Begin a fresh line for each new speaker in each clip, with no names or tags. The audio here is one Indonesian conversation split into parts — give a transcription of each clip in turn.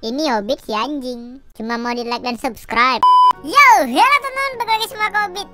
Ini Hobbit si anjing. Cuma mau di like dan subscribe. Yo, halo teman-teman, balik lagi sama Hobbit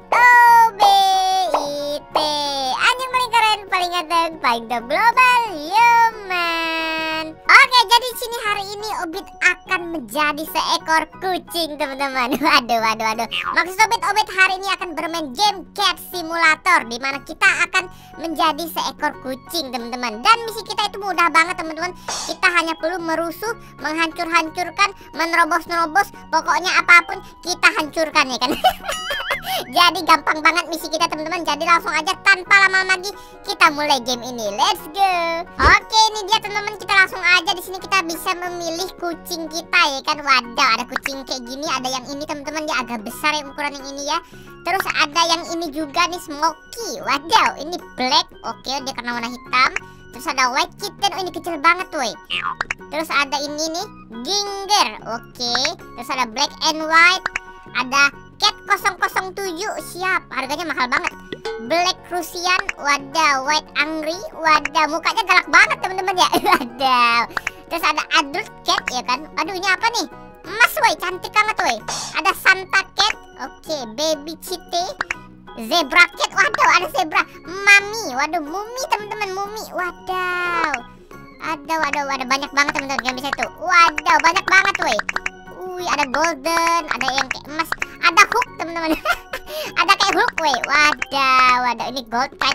OBIT. Anjing paling keren, paling ganteng, paling top global, yo man. Oke, jadi sini hari ini Hobbit akan menjadi seekor kucing teman-teman. Waduh. Maksud Hobbit hari ini akan bermain game Cat Simulator, dimana kita akan menjadi seekor kucing teman-teman. Dan misi kita itu mudah banget teman-teman. Kita hanya perlu merusuh, menghancurkan, menerobos, pokoknya apapun kita hancurkan ya kan. Jadi gampang banget misi kita teman-teman. Jadi langsung aja tanpa lama lagi kita mulai game ini. Let's go. Oke, ini dia teman-teman. Kita langsung aja di sini kita bisa memilih kucing kita ya kan. Waduh, ada kucing kayak gini, ada yang ini teman-teman, dia agak besar ya ukuran yang ini ya. Terus ada yang ini juga nih, Smoky. Waduh, ini black. Oke, dia karena warna hitam. Terus ada white kitten. Oh, ini kecil banget woi. Terus ada ini nih, Ginger. Oke. Terus ada black and white. Ada Cat 007. Siap, harganya mahal banget. Black Russian. Waduh, white angry. Waduh, mukanya galak banget teman-teman ya. Waduh. Terus ada adult cat ya kan. Aduh, ini apa nih? Emas woi, cantik banget woi. Ada Santa cat. Oke, baby chite. Zebra cat. Waduh, ada zebra. Mami. Waduh, mumi teman-teman, mumi. Waduh. Ada banyak banget teman-teman yang bisa itu. Waduh, banyak banget woi. Wih, ada golden, ada yang kayak emas, ada hook teman-teman. Ada kayak hook woi. Waduh, ini gold cat.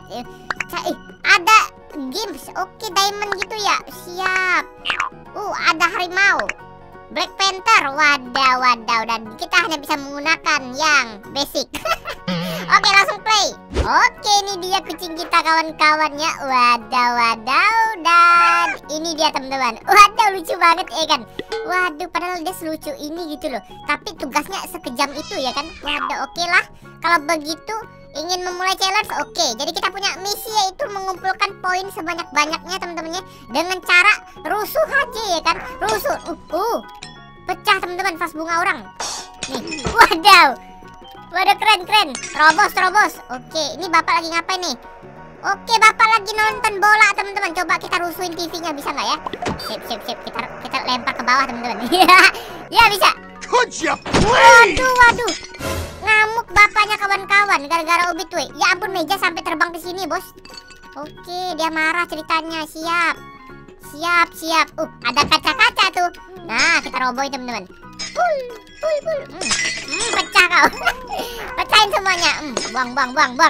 Ada gims. Oke, diamond gitu ya. Siap. Ada harimau. Black Panther. Waduh. Dan kita hanya bisa menggunakan yang basic. Oke, langsung play. Oke, ini dia kucing kita kawan-kawannya. Waduh. Dan ini dia teman-teman. Waduh, lucu banget ya kan. Waduh, padahal dia selucu ini gitu loh. Tapi tugasnya sekejam itu ya kan. Waduh, oke lah. Kalau begitu ingin memulai challenge, oke. Jadi kita punya misi yaitu mengumpulkan poin sebanyak-banyaknya teman-temannya dengan cara rusuh aja ya kan. Rusuh. Pecah teman-teman vas bunga orang. Nih. Waduh, keren. Terobos. Oke, ini bapak lagi ngapain nih? Oke, bapak lagi nonton bola teman-teman. Coba kita rusuhin TV-nya, bisa nggak ya? Sip. Kita lempar ke bawah teman-teman. Ya bisa. Waduh. Ngamuk bapaknya kawan-kawan gara-gara Hobbit weh. Ya ampun, meja sampai terbang ke sini, Bos. Oke, dia marah ceritanya. Siap. Ada kaca-kaca tuh. Nah, kita robohin teman-teman. Pul. Pecah kau. Pecahin semuanya. Buang.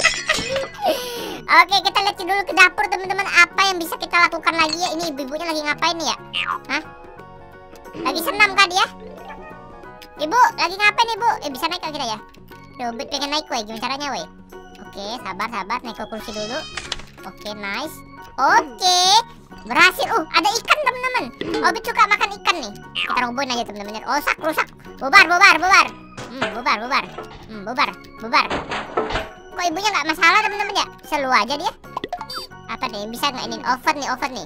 Oke, kita lihat dulu ke dapur teman-teman. Apa yang bisa kita lakukan lagi ya? Ini ibu-ibunya lagi ngapain nih ya? Hah? Lagi senam kah dia? Ibu, lagi ngapain ibu? Bisa naik kah kita ya? Hobbit pengen naik weh. Gimana caranya weh? Oke, sabar. Naik ke kursi dulu. Oke, nice. Oke, berhasil. Ada ikan teman-teman. Hobbit suka makan ikan nih. Kita robohin aja teman-teman. Rusak. Bubar. Bubar. Kok ibunya nggak masalah teman-teman ya? Selu aja dia. Apa nih? Bisa nggak ini? Oven nih.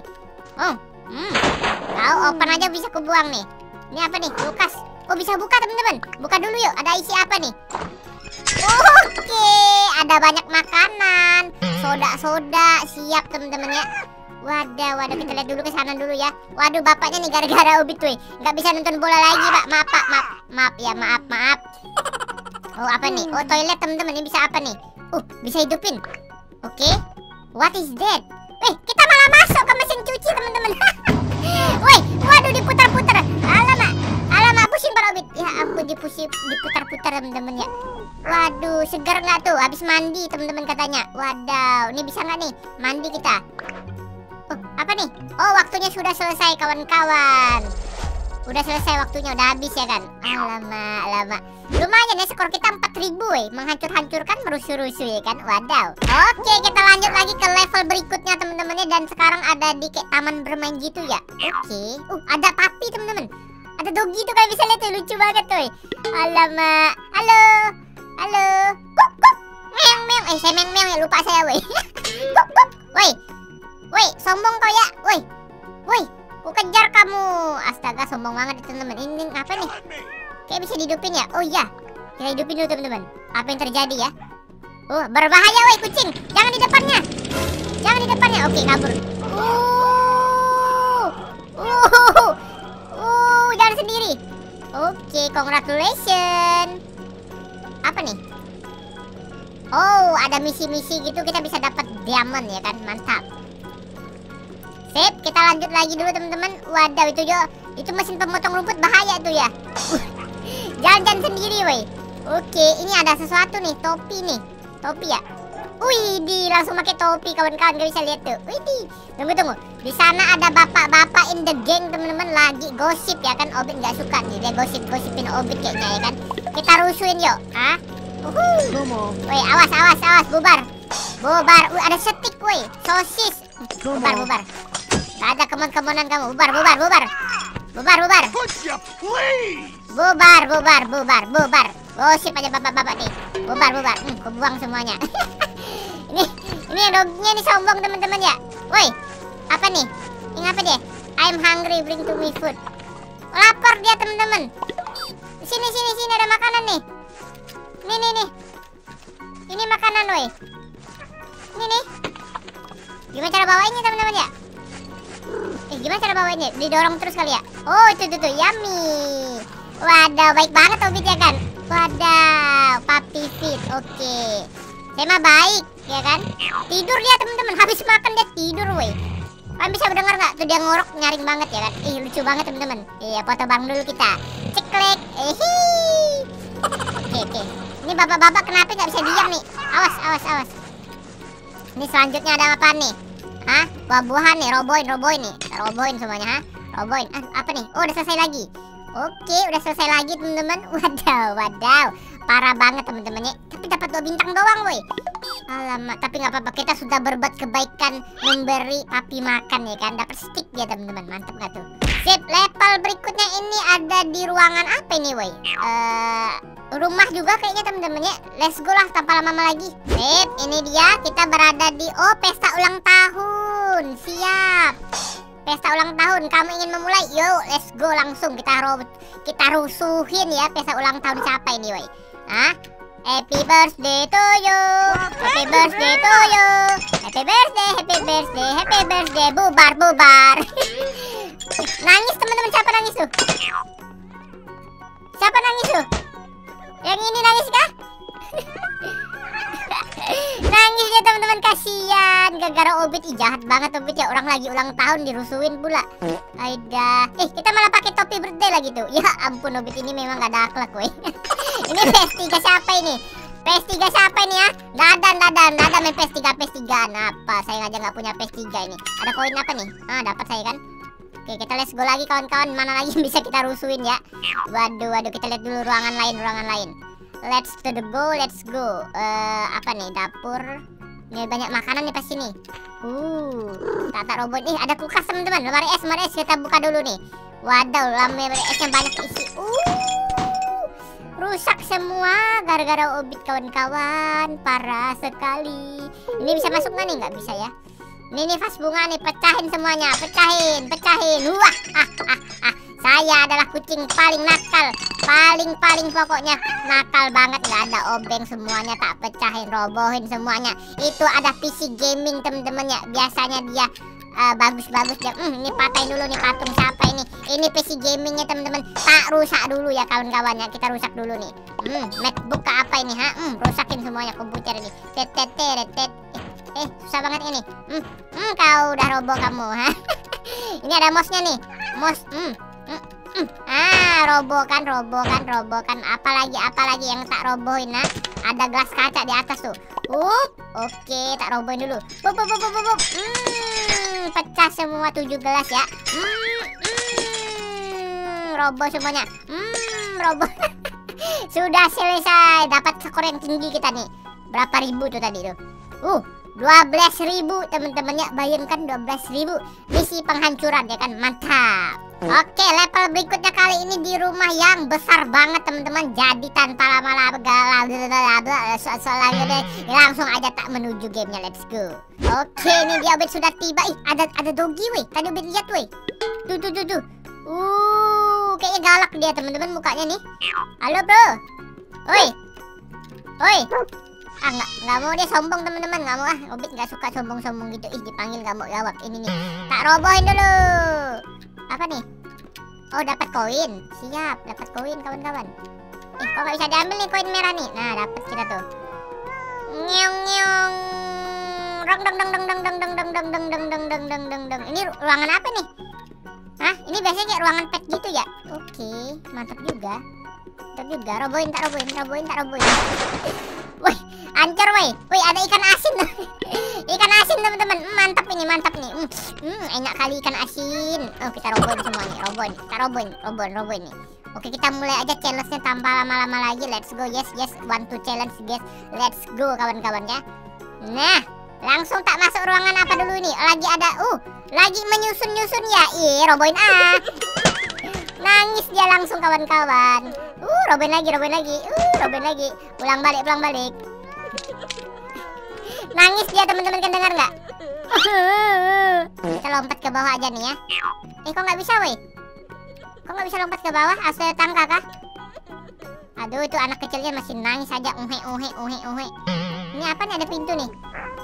Tahu open aja bisa kebuang nih. Ini apa nih? Kulkas. Bisa buka teman-teman. Buka dulu yuk. Ada isi apa nih? Oke, ada banyak makanan. Soda. Siap teman-teman ya. Waduh, kita lihat dulu ke sana dulu ya. Waduh, bapaknya nih gara-gara Hobbit weh nggak bisa nonton bola lagi, Pak. Maaf. Apa nih? Toilet teman-teman. Ini bisa apa nih? Bisa hidupin. Oke. What is that? Kita malah masuk ke mesin cuci teman-teman. Waduh, diputar-putar. Alamak, pusing Pak Hobbit. Ya ampun, diputar-putar teman-teman ya. Waduh, segar nggak tuh? Habis mandi teman-teman katanya. Waduh, ini bisa nggak nih mandi kita? Apa nih? Waktunya sudah selesai kawan-kawan. Udah selesai waktunya, udah habis ya kan. Alamak. Lumayan ya, skor kita 4000 weh. Menghancurkan, merusuh-rusuh ya kan. Waduh. Oke, kita lanjut lagi ke level berikutnya teman-temannya. Dan sekarang ada di kayak taman bermain gitu ya. Oke. Ada papi teman-teman. Ada doggy tuh, kalian bisa lihat tuh, lucu banget tuh. Alamak. Halo. Kuk. Meong. Saya meong ya, lupa saya weh. Kuk. Woi, sombong kau ya. Woi, ku kejar kamu. Astaga, sombong banget teman-teman. Ini apa nih? Kayak bisa dihidupin ya? Oh iya, kita hidupin dulu teman-teman. Apa yang terjadi ya? Berbahaya woi kucing. Jangan di depannya. Oke, kabur. sendiri. Oke, congratulations. Apa nih? Oh, ada misi-misi gitu, kita bisa dapat diamond ya kan, mantap. Sip, kita lanjut lagi dulu teman-teman. Wadaw, itu mesin pemotong rumput bahaya tuh ya. Jalan-jalan sendiri, woi. Oke, ini ada sesuatu nih, topi nih. Topi ya. Widih, langsung pakai topi kawan-kawan, gak bisa lihat tuh. Widih. Tunggu. Di sana ada bapak-bapak in the gang teman-teman lagi gosip ya kan. Obit nggak suka nih dia gosipin Obit kayaknya ya kan. Kita rusuhin yuk. Ah. Woi, awas, bubar. Ada stik, woi. Sosis. Bubar. Gak ada kemon-kemonan kamu. Bubar. Bubar. Gosip aja bapak-bapak nih. Bubar. Kebuang semuanya. Ini dognya nih sombong teman-teman ya. Woi, apa nih? Ini apa dia? I'm hungry, bring to me food. Lapar dia teman-teman. Sini ada makanan nih. Nih. Ini makanan, woi. Ini nih. Gimana cara bawainnya teman-teman ya? Gimana cara bawainnya? Didorong terus kali ya? Oh, itu yummy. Wadaw, baik banget Obit ya kan? Wadaw, puppy feed. Oke. Saya mah baik, ya kan? Tidur dia teman-teman. Habis makan dia tidur, woi. Kalian bisa mendengar nggak? Tuh dia ngorok nyaring banget ya kan? Lucu banget teman-teman. Iya, foto bang dulu kita. Ceklek. Oke. Ini bapak-bapak kenapa nggak bisa diam nih? Awas. Ini selanjutnya ada apa nih? Hah? Buah-buahan nih, roboin nih. Roboin semuanya, ha? Roboin. Apa nih? Oh, udah selesai lagi. Oke, udah selesai lagi teman-teman. Wadaw. Parah banget teman-temannya. Tapi dapat 2 bintang doang, woi. Alamak, tapi nggak apa-apa. Kita sudah berbuat kebaikan memberi papi makan ya kan. Dapat stick dia teman-teman. Mantap nggak tuh? Sip, level berikutnya ini ada di ruangan apa ini, woi? Rumah juga kayaknya teman-temannya. Let's go lah tanpa lama-lama lagi. Sip, ini dia. Kita berada di pesta ulang tahun. Siap. Pesta ulang tahun, kamu ingin memulai? Yo, let's go langsung. Kita rusuhin ya pesta ulang tahun siapa ini, woi? Hah? Happy birthday to you. Happy birthday to you. Happy birthday. Bubar. Nangis teman-teman, siapa nangis tuh? Yang ini nangis kah? Nangis ya teman-teman, kasihan gara-gara Obit. Jahat banget Obit ya, orang lagi ulang tahun dirusuhin pula. Aida. Kita malah pakai topi birthday lagi tuh. Ya ampun, Obit ini memang gak ada akhlak, woi. Ini PS3 siapa ini? PS3 siapa ini ya? Dadan main PS3. Apa? Saya aja nggak punya PS3 ini. Ada koin apa nih? Dapat saya kan. Oke, kita let's go lagi kawan-kawan. Mana lagi yang bisa kita rusuhin ya? Waduh, kita lihat dulu ruangan lain. Let's go. Apa nih? Dapur. Ini banyak makanan nih pasti nih. Tata robot. Ada kulkas teman-teman. Lemari es kita buka dulu nih. Waduh, lemari esnya banyak isi. Rusak semua gara-gara Obit kawan-kawan. Parah sekali. Ini bisa masuk nggak nih? Nggak bisa ya. Ini vas bunga nih, pecahin semuanya. Pecahin. Wah, saya adalah kucing paling nakal. Paling pokoknya nakal banget. Nggak ada obeng, semuanya tak pecahin, robohin semuanya. Itu ada PC gaming temen-temen ya. Biasanya dia bagus-bagus dia. Ini patahin dulu nih patung siapa ini. Ini PC gamingnya temen-temen. Tak rusak dulu ya kawan-kawannya. Kita rusak dulu nih. Macbook ke apa ini, ha? Rusakin semuanya komputer ini. Susah banget ini. Kau udah roboh kamu, ha? Ini ada mouse-nya nih. Mouse. Robohkan. Apalagi yang tak robohin, ha? Ada gelas kaca di atas tuh. Oke, tak robohin dulu. Pecah semua 7 gelas ya. Roboh semuanya. Roboh. Sudah selesai. Dapat skor yang tinggi kita nih. Berapa ribu tuh tadi tuh? 12.000 teman-temannya. Bayangkan 12.000. Misi penghancuran ya kan. Mantap. Oke, level berikutnya kali ini di rumah yang besar banget teman-teman. Jadi tanpa lama-lama langsung aja tak menuju gamenya. Let's go. Oke, ini dia Obit sudah tiba. Ada doggy weh. Tadi Obit lihat weh. Tuh. Kayaknya galak dia teman-teman mukanya nih. Halo bro. Oi. Nggak mau dia sombong teman-teman. Nggak mau Obit nggak suka sombong-sombong gitu. Dipanggil nggak mau jawab. Ini nih. Tak robohin dulu. Apa nih? Oh, dapat koin. Siap, dapat koin kawan-kawan. Kok nggak bisa diambil nih koin merah nih? Nah, dapat kita tuh. Nyong nyong. Dong dong dong dong dong dong dong dong dong dong dong dong dong dong dong dong. Ini ruangan apa nih? Hah? Ini biasanya kayak ruangan pet gitu ya? Oke, mantap juga. Mantap juga. Roboin tak roboin, roboin tak roboin. Woi, ancur woi. Woi, ada ikan asin. Ikan asin teman-teman. Mantap ini, mantap nih. Enak kali ikan asin. Oh, kita roboin semua nih, roboin. Kita roboin nih. Oke, kita mulai aja challenge-nya tanpa lama-lama lagi. Let's go. Yes, want to challenge guys. Let's go kawan-kawan ya. Nah, langsung tak masuk ruangan apa dulu nih? Lagi ada lagi menyusun-nyusun ya. Roboin nangis dia langsung kawan-kawan. Roboin lagi. Roboin lagi. Pulang balik. Nangis dia teman-teman, kan dengar nggak? Kita lompat ke bawah aja nih ya. Kok nggak bisa woi? Kok nggak bisa lompat ke bawah? Asal tangga kah? Aduh, itu anak kecilnya masih nangis aja. Uhe. Ini apa nih, ada pintu nih?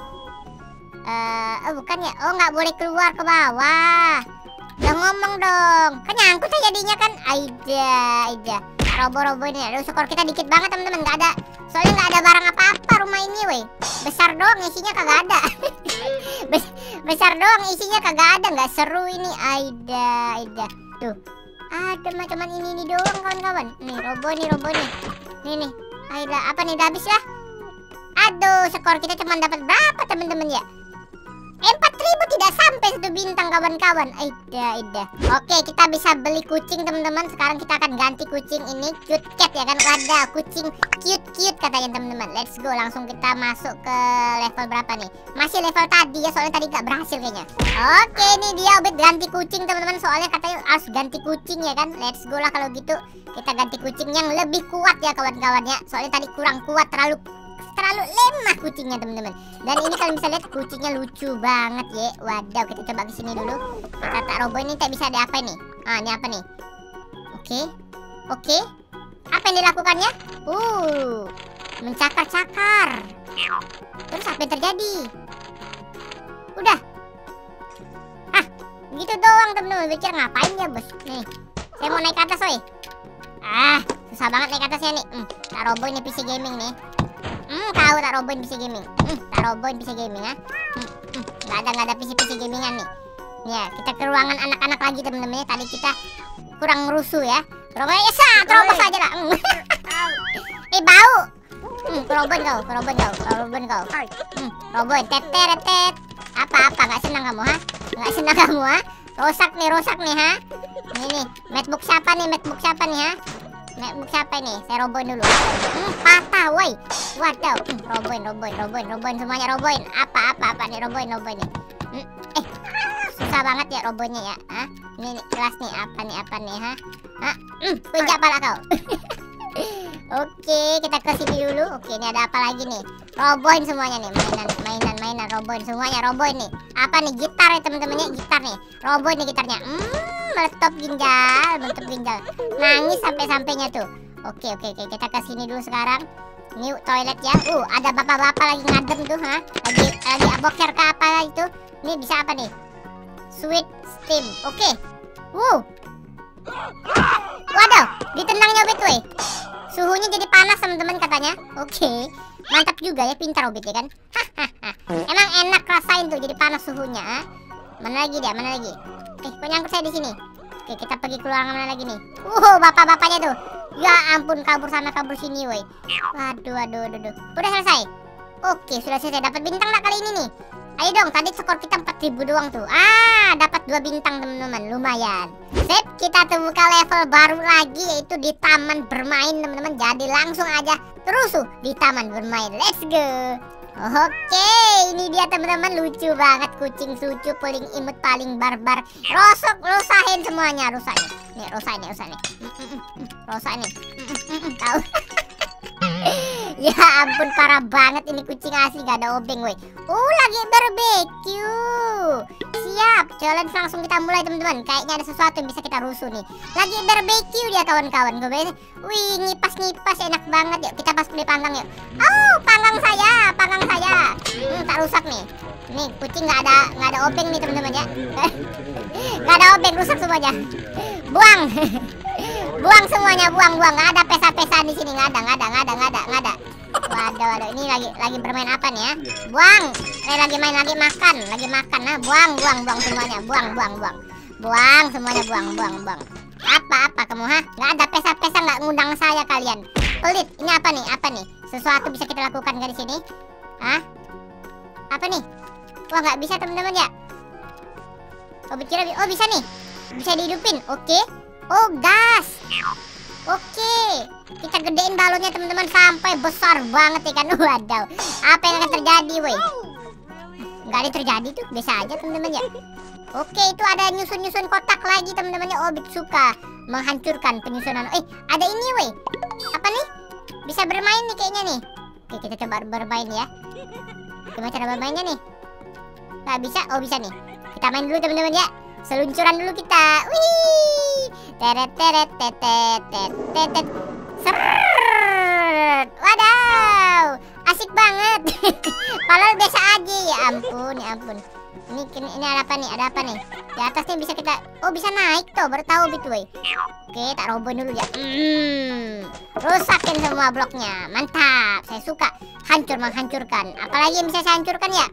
Bukan ya. Oh, nggak boleh keluar ke bawah. Udah ngomong dong. Kan nyangkut aja jadinya kan. Aida. Robo-robo ini. Aduh, skor kita dikit banget teman-teman. Nggak ada. Soalnya nggak ada barang apa-apa rumah ini weh. Besar doang isinya kagak ada. Besar doang isinya kagak ada. Nggak seru ini. Aida. Tuh. Ada macam ini doang kawan-kawan. Nih, robo nih. Nih. Aida, apa nih, udah habis lah. Aduh, skor kita cuma dapat berapa teman-teman ya? 4.000, tidak sampai 1 bintang kawan-kawan. Aida. Oke, kita bisa beli kucing teman-teman. Sekarang kita akan ganti kucing ini cute cat ya kan. Ada kucing cute katanya teman-teman. Let's go, langsung kita masuk ke level berapa nih? Masih level tadi ya, soalnya tadi gak berhasil kayaknya. Oke, ini dia Obit ganti kucing teman-teman. Soalnya katanya harus ganti kucing ya kan. Let's go lah kalau gitu. Kita ganti kucing yang lebih kuat ya kawan-kawan ya. Soalnya tadi kurang kuat, terlalu lemah kucingnya teman-teman. Dan ini kalian bisa lihat kucingnya lucu banget ya. Wadaw, kita coba ke sini dulu. Kita tak robo ini, tak bisa ada apa nih? Ini apa nih? Oke. Apa yang dilakukannya? Mencakar-cakar. Terus apa yang terjadi? Udah. Gitu doang teman-teman. Pikir ngapain ya bos? Nih, saya mau naik ke atas woy. Susah banget naik ke atasnya nih. Tak robo ini PC gaming nih. Tahu tak roboin PC gaming. Tak roboin PC gaming ya. Nggak ada PC gamingan nih. Nih ya, kita ke ruangan anak-anak lagi temen-temen. Tadi kita kurang rusuh ya. Roboin ya, terobos aja lah. Bau. Roboin kau. Roboin tet. Apa nggak senang kamu ha? Nggak senang kamu ha? Rusak nih ha? Ini MacBook siapa nih ha? MacBook siapa ini? Saya roboin dulu. Patah, woi. Waduh. Roboin semuanya roboin. Apa nih roboin nih. Susah banget ya roboinnya ya. Ini kelas nih apa nih ha? Tunjuk pala kau. Oke, kita ke sini dulu. Oke, ini ada apa lagi nih? Roboin semuanya nih, mainan roboin semuanya, roboin nih. Apa nih, gitar ya teman-teman ya, gitar nih. Roboin nih gitarnya. Meletup ginjal. Nangis sampai-sampainya tuh. Oke, kita ke sini dulu sekarang. Ini toilet ya. Ada bapak-bapak lagi ngadem tuh, ha? Lagi boker ke apa itu? Ini bisa apa nih? Sweet steam. Oke. Waduh, ditendangnya Obit weh. Suhunya jadi panas teman-teman katanya. Oke. Mantap juga ya, pintar Obit ya kan. Emang enak rasain tuh jadi panas suhunya. Mana lagi dia? Kok nyangkut saya di sini? Oke, kita pergi keluar mana lagi nih? Bapak-bapaknya tuh. Ya ampun, kabur sana kabur sini woi. Waduh. Udah selesai. Oke, sudah selesai. Dapat bintang nggak kali ini nih? Ayo dong, tadi skor kita 4.000 doang tuh. Dapat 2 bintang teman-teman, lumayan. Sip, kita buka level baru lagi, yaitu di taman bermain teman-teman. Jadi langsung aja terusuh di taman bermain. Let's go. Oke, ini dia teman-teman, lucu banget kucing lucu, paling imut, paling barbar. Rusahin semuanya, rusak nih. Rusak nih. Tahu. Ya ampun, parah banget ini kucing asli, gak ada obeng woi. Lagi barbeque. Siap, challenge langsung kita mulai teman-teman. Kayaknya ada sesuatu yang bisa kita rusuh nih. Lagi barbeque dia kawan-kawan. Wih, ngipas enak banget. Yuk kita pas beli panggang yuk. Panggang saya. Tak rusak nih. Nih kucing nggak ada obeng nih teman-teman ya. Nggak ada obeng, rusak semuanya. Buang. Buang semuanya, buang. Nggak ada pesa-pesa di sini, nggak ada. Waduh, ini lagi bermain apa nih ya? Buang. Lagi makan. Nah, buang semuanya, buang semuanya, buang. Apa kamu, ha? Nggak ada pesa-pesa, nggak ngundang saya kalian. Pelit. Ini apa nih? Sesuatu bisa kita lakukan nggak di sini? Hah? Apa nih? Wah, nggak bisa teman-teman ya? Oh, bisa nih. Bisa dihidupin. Oke. Oh, gas. Oke. Kita gedein balonnya teman-teman sampai besar banget ya kan. Waduh. Apa yang akan terjadi, woi? Nggak ada terjadi tuh. Biasa aja teman-teman ya. Oke, itu ada nyusun kotak lagi teman-teman ya. Obit suka menghancurkan penyusunan. Ada ini, woi. Apa nih? Bisa bermain nih kayaknya nih. Oke, kita coba bermain ya. Gimana cara bermainnya nih? Nggak bisa? Oh, bisa nih. Kita main dulu teman-teman ya. Seluncuran dulu kita. Wih. Teret. Seret. Wadaw. Asik banget. Padahal biasa aja. Ya ampun. Ini ada apa nih? Di atasnya bisa kita. Oh, bisa naik tuh. Baru tahu gitu, woi. Oke, tak robohin dulu ya. Rusakin semua bloknya. Mantap. Saya suka menghancurkan. Apalagi yang bisa saya hancurkan ya?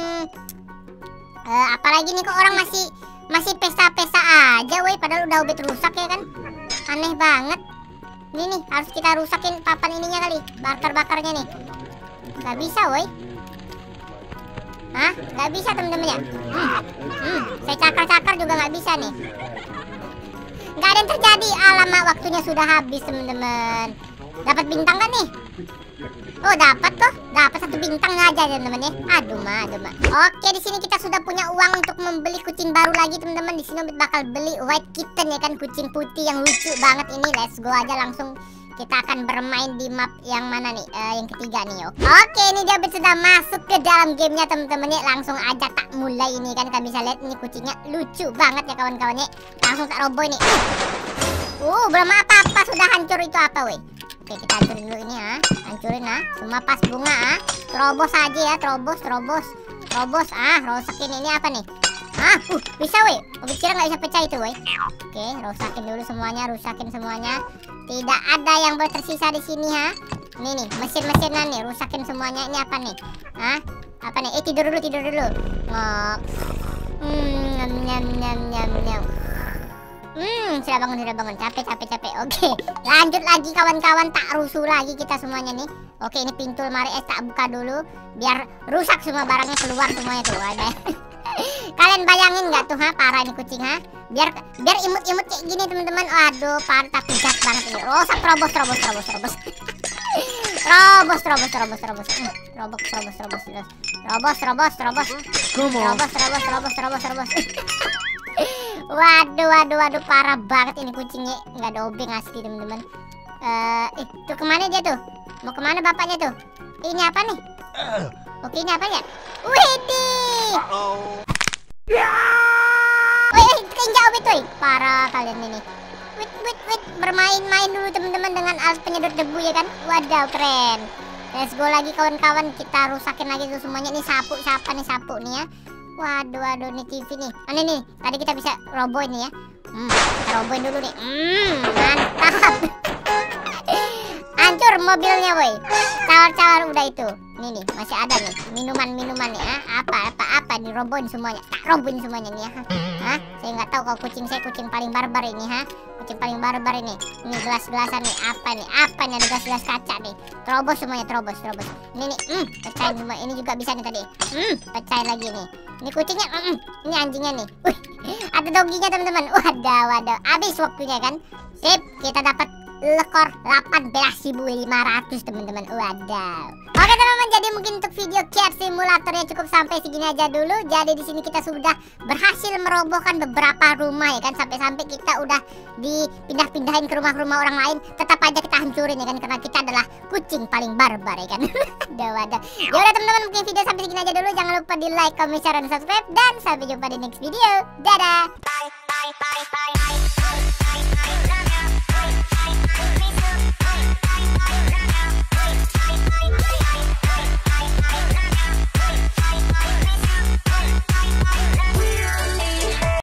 Apalagi nih kok orang masih pesta-pesta aja, woi. Padahal udah ubit rusak ya kan? Aneh banget. Ini nih harus kita rusakin papan ininya kali. Bakar-bakarnya nih. Gak bisa, woi. Hah? Gak bisa temen-temen ya? Saya cakar-cakar juga gak bisa nih. Gak ada yang terjadi. Alamak, waktunya sudah habis temen-temen. Dapat bintang kan nih? Oh, dapat tuh. Dapat 1 bintang aja teman-teman ya. Aduh mah. Oke, di sini kita sudah punya uang untuk membeli kucing baru lagi teman-teman. Di sini Obit bakal beli white kitten ya kan, kucing putih yang lucu banget ini. Let's go aja langsung. Kita akan bermain di map yang mana nih? Yang ketiga nih. Oke, ini dia Obit sudah masuk ke dalam gamenya teman-teman ya. Langsung aja tak mulai ini kan. Kalian bisa lihat ini kucingnya lucu banget ya kawan-kawannya. Langsung tak roboh ini. Belum apa-apa sudah hancur. Itu apa, weh? Oke, kita hancurin dulu ini ya. Hancurin ah. Semua pas bunga ah. Terobos aja ya, terobos. Rosakin ini apa nih? Bisa weh. Obit kira nggak bisa pecah itu weh. Oke, rusakin semuanya. Tidak ada yang boleh tersisa di sini ha. Ini nih, mesin-mesinan nih, rusakin semuanya. Ini apa nih? Apa nih? Tidur dulu. Ngok. Nyam. Sudah bangun. Capek. Oke, lanjut lagi kawan-kawan. Tak rusuh lagi kita semuanya nih. Oke, ini pintu lemari es tak buka dulu. Biar rusak semua barangnya, keluar semuanya tuh. Ada. Kalian bayangin nggak tuh parah ini kucing Biar imut-imut kayak gini teman-teman. Aduh, parah tapi jahat banget ini. Rusak, terobos. Waduh, parah banget ini kucingnya. Nggak ada obeng asli teman-teman. Tuh kemana dia tuh? Mau kemana bapaknya tuh? Ini apa nih? Oke, ini apa ya? Widih. Kelinci obit tuh. Parah kalian ini. Wait, bermain-main dulu teman-teman dengan alat penyedot debu ya kan? Waduh, keren. Let's go lagi kawan-kawan. Kita rusakin lagi tuh semuanya. Ini sapu, siapa nih sapu nih ya? Waduh, nih TV nih. Ini nih, tadi kita bisa robohin nih ya. Kita robohin dulu nih. Mantap. Hancur mobilnya, woi. Cawar udah itu. Nih, masih ada nih. Minuman nih. Apa dirobohin semuanya. Tak robohin semuanya nih ya. Saya nggak tahu kalau kucing saya kucing paling barbar ini Kucing paling barbar ini. Ini gelas-gelasan nih. Apa nih? Ada gelas-gelas kaca nih. Terobos semuanya, terobos. Ini nih, pecahin semua. Ini juga bisa nih tadi. Pecahin lagi nih. Ini kucingnya, ini anjingnya nih. Ada doginya teman-teman. Waduh. Habis waktunya kan. Sip, kita dapat lekor 18.500 teman-teman. Waduh. Oke teman-teman, jadi mungkin untuk video Cat Simulatornya cukup sampai segini aja dulu. Jadi di sini kita sudah berhasil merobohkan beberapa rumah ya kan, sampai kita udah dipindah-pindahin ke rumah-rumah orang lain. Tetap aja kita hancurin ya kan, karena kita adalah kucing paling barbar ya kan. Waduh. Ya udah teman-teman, mungkin video sampai segini aja dulu. Jangan lupa di like, comment, share, dan subscribe. Dan sampai jumpa di next video. Dadah. Bye.